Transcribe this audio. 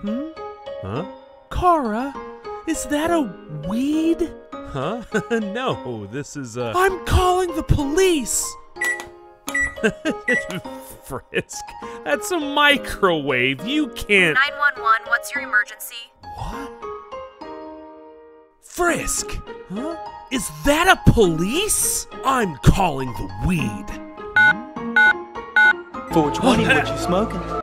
Huh? Chara, is that a weed? Huh? No, this is I'm calling the police! Frisk. That's a microwave. You can't. 911, what's your emergency? What? Frisk! Huh? Is that a police? I'm calling the weed. 420, what you smoking?